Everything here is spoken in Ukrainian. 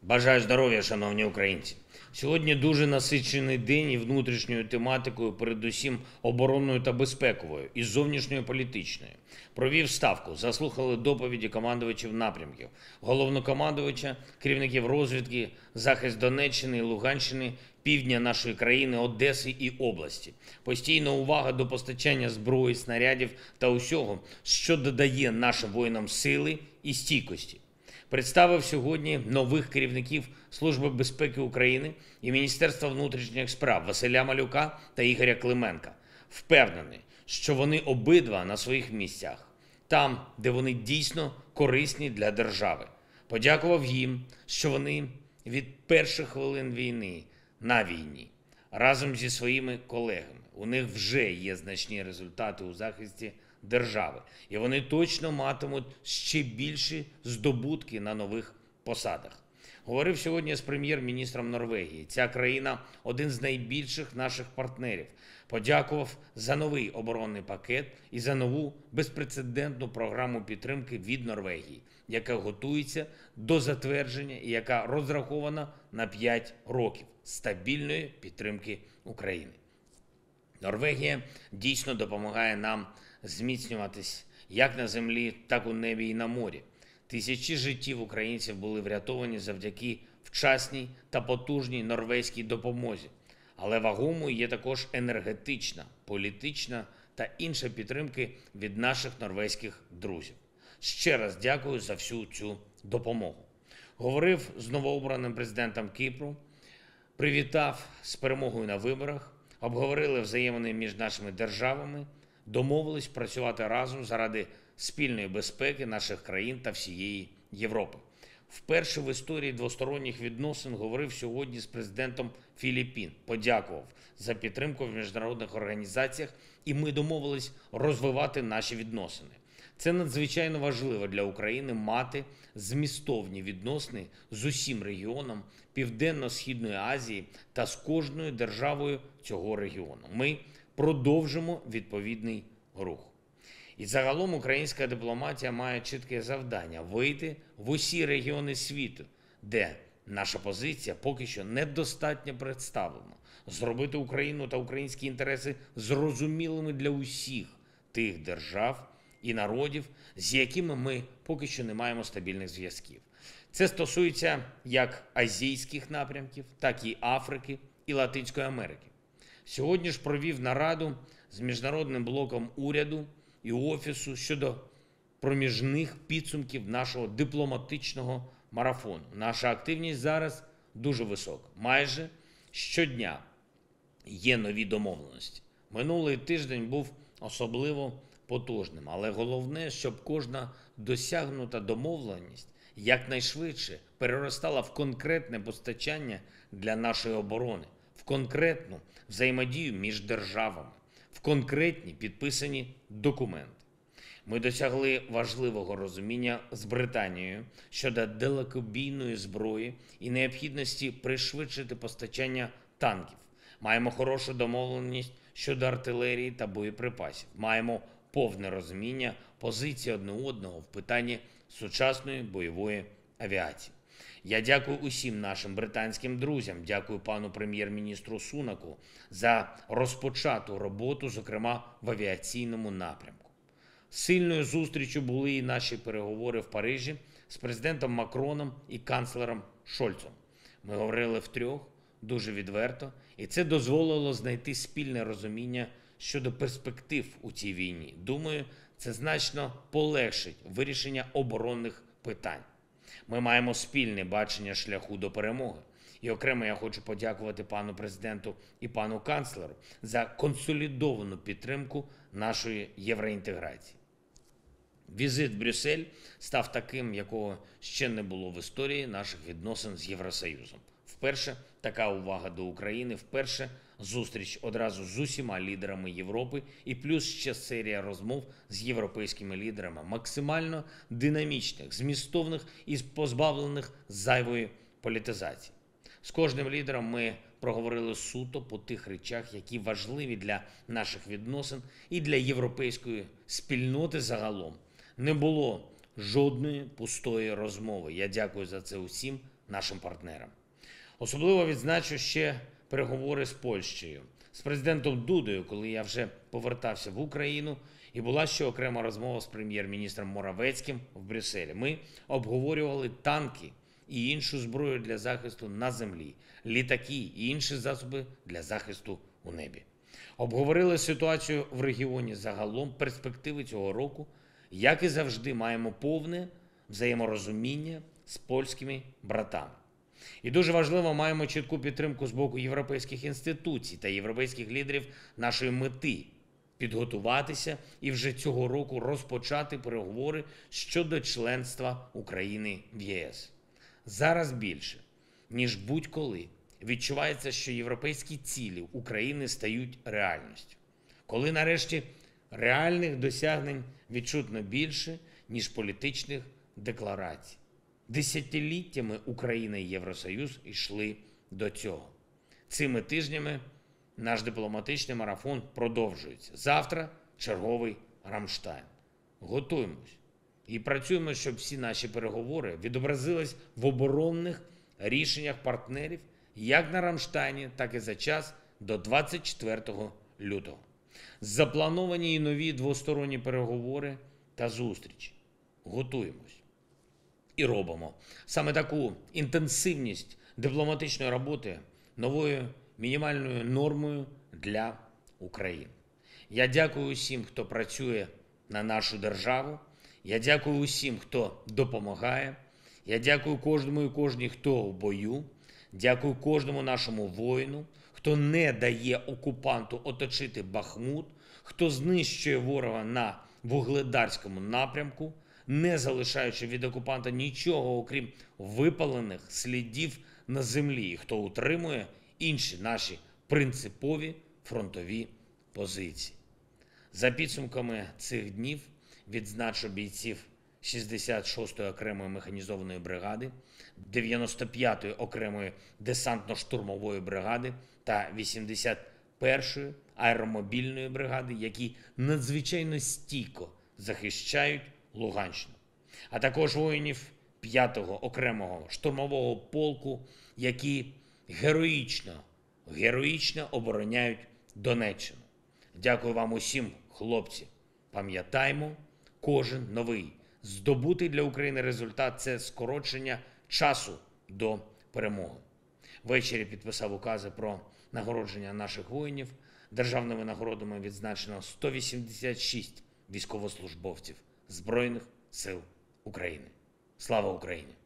Бажаю здоров'я, шановні українці. Сьогодні дуже насичений день і внутрішньою тематикою, передусім оборонною та безпековою, і зовнішньою політичною. Провів ставку, заслухали доповіді командувачів напрямків, головнокомандувача, керівників розвідки, захист Донеччини і Луганщини, півдня нашої країни, Одеси і області. Постійна увага до постачання зброї, снарядів та усього, що додає нашим воїнам сили і стійкості. Представив сьогодні нових керівників Служби безпеки України і Міністерства внутрішніх справ Василя Малюка та Ігоря Клименка. Впевнений, що вони обидва на своїх місцях, там, де вони дійсно корисні для держави. Подякував їм, що вони від перших хвилин війни на війні, разом зі своїми колегами. У них вже є значні результати у захисті держави, і вони точно матимуть ще більші здобутки на нових посадах. Говорив сьогодні з прем'єр-міністром Норвегії. Ця країна – один з найбільших наших партнерів. Подякував за новий оборонний пакет і за нову безпрецедентну програму підтримки від Норвегії, яка готується до затвердження і яка розрахована на 5 років стабільної підтримки України. Норвегія дійсно допомагає нам зміцнюватись як на землі, так у небі і на морі. Тисячі життів українців були врятовані завдяки вчасній та потужній норвезькій допомозі. Але вагомою є також енергетична, політична та інша підтримки від наших норвезьких друзів. Ще раз дякую за всю цю допомогу. Говорив з новообраним президентом Кіпру, привітав з перемогою на виборах, обговорили взаємини між нашими державами, домовились працювати разом заради спільної безпеки наших країн та всієї Європи. Вперше в історії двосторонніх відносин говорив сьогодні з президентом Філіппін. Подякував за підтримку в міжнародних організаціях, і ми домовились розвивати наші відносини. Це надзвичайно важливо для України мати змістовні відносини з усім регіоном Південно-Східної Азії та з кожною державою цього регіону. Ми продовжимо відповідний рух. І загалом українська дипломатія має чітке завдання – вийти в усі регіони світу, де наша позиція поки що недостатньо представлена, зробити Україну та українські інтереси зрозумілими для усіх тих держав і народів, з якими ми поки що не маємо стабільних зв'язків. Це стосується як азійських напрямків, так і Африки і Латинської Америки. Сьогодні ж провів нараду з міжнародним блоком уряду і офісу щодо проміжних підсумків нашого дипломатичного марафону. Наша активність зараз дуже висока. Майже щодня є нові домовленості. Минулий тиждень був особливо потужним, але головне, щоб кожна досягнута домовленість якнайшвидше переростала в конкретне постачання для нашої оборони, в конкретну взаємодію між державами, в конкретні підписані документи. Ми досягли важливого розуміння з Британією щодо далекобійної зброї і необхідності пришвидшити постачання танків. Маємо хорошу домовленість щодо артилерії та боєприпасів. Маємо повне розуміння позиції одне одного в питанні сучасної бойової авіації. Я дякую усім нашим британським друзям, дякую пану прем'єр-міністру Сунаку за розпочату роботу, зокрема в авіаційному напрямку. Сильною зустрічю були і наші переговори в Парижі з президентом Макроном і канцлером Шольцом. Ми говорили втрьох дуже відверто, і це дозволило знайти спільне розуміння щодо перспектив у цій війні. Думаю, це значно полегшить вирішення оборонних питань. Ми маємо спільне бачення шляху до перемоги. І окремо я хочу подякувати пану президенту і пану канцлеру за консолідовану підтримку нашої євроінтеграції. Візит в Брюссель став таким, якого ще не було в історії наших відносин з Євросоюзом. Вперше така увага до України, вперше зустріч одразу з усіма лідерами Європи і плюс ще серія розмов з європейськими лідерами, максимально динамічних, змістовних і позбавлених зайвої політизації. З кожним лідером ми проговорили суто по тих речах, які важливі для наших відносин і для європейської спільноти загалом. Не було жодної пустої розмови. Я дякую за це усім нашим партнерам. Особливо відзначу ще переговори з Польщею, з президентом Дудою, коли я вже повертався в Україну, і була ще окрема розмова з прем'єр-міністром Моравецьким в Брюсселі. Ми обговорювали танки і іншу зброю для захисту на землі, літаки і інші засоби для захисту у небі. Обговорили ситуацію в регіоні загалом, перспективи цього року. Як і завжди, маємо повне взаєморозуміння з польськими братами. І дуже важливо, маємо чітку підтримку з боку європейських інституцій та європейських лідерів нашої мети – підготуватися і вже цього року розпочати переговори щодо членства України в ЄС. Зараз більше, ніж будь-коли, відчувається, що європейські цілі України стають реальністю. Коли нарешті реальних досягнень відчутно більше, ніж політичних декларацій. Десятиліттями Україна і Євросоюз йшли до цього. Цими тижнями наш дипломатичний марафон продовжується. Завтра черговий Рамштайн. Готуємось і працюємо, щоб всі наші переговори відобразились в оборонних рішеннях партнерів як на Рамштайні, так і за час до 24 лютого. Заплановані і нові двосторонні переговори та зустрічі. Готуємось. І робимо саме таку інтенсивність дипломатичної роботи новою мінімальною нормою для України. Я дякую усім, хто працює на нашу державу. Я дякую усім, хто допомагає. Я дякую кожному і кожній, хто в бою. Дякую кожному нашому воїну, хто не дає окупанту оточити Бахмут, хто знищує ворога на Вугледарському напрямку, не залишаючи від окупанта нічого, окрім випалених слідів на землі, хто утримує інші наші принципові фронтові позиції. За підсумками цих днів відзначу бійців 66-ї окремої механізованої бригади, 95-ї окремої десантно-штурмової бригади та 81-ї аеромобільної бригади, які надзвичайно стійко захищають Луганщину, а також воїнів 5-го окремого штурмового полку, які героїчно обороняють Донеччину. Дякую вам усім, хлопці. Пам'ятаймо, кожен новий здобутий для України результат – це скорочення часу до перемоги. Ввечері підписав укази про нагородження наших воїнів. Державними нагородами відзначено 186 військовослужбовців Збройних сил України. Слава Україні!